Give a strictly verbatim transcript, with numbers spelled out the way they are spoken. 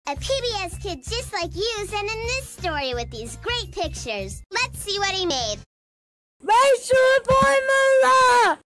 A P B S kid just like you sent in this story with these great pictures. Let's see what he made. Racial formula!